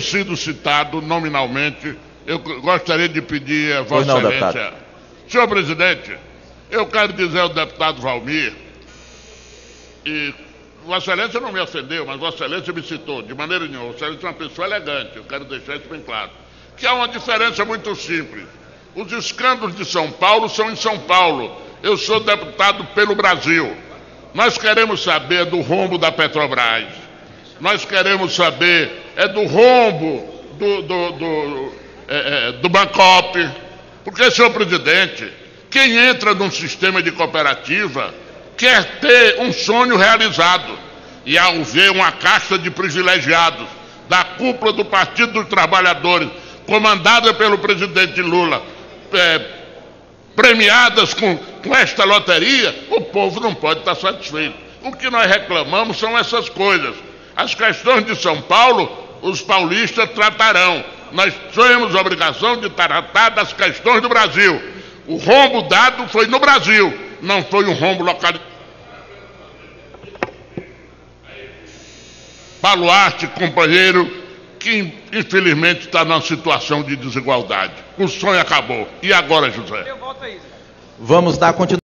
sido citado nominalmente, eu gostaria de pedir a Vossa Excelência. Senhor presidente, eu quero dizer ao deputado Valmir, e Vossa Excelência não me ofendeu, mas Vossa Excelência me citou, de maneira nenhuma. Vossa Excelência é uma pessoa elegante, eu quero deixar isso bem claro. Que há uma diferença muito simples. Os escândalos de São Paulo são em São Paulo. Eu sou deputado pelo Brasil. Nós queremos saber do rombo da Petrobras. Nós queremos saber do rombo do Bancop. Porque, senhor presidente, quem entra num sistema de cooperativa quer ter um sonho realizado. E ao ver uma casta de privilegiados da cúpula do Partido dos Trabalhadores, comandada pelo presidente Lula, premiadas com esta loteria, o povo não pode estar satisfeito. O que nós reclamamos são essas coisas. As questões de São Paulo, os paulistas tratarão. Nós temos a obrigação de tratar das questões do Brasil. O rombo dado foi no Brasil, não foi um rombo localizado. Baluarte, companheiro, que infelizmente está numa situação de desigualdade. O sonho acabou. E agora, José? Vamos dar continuidade.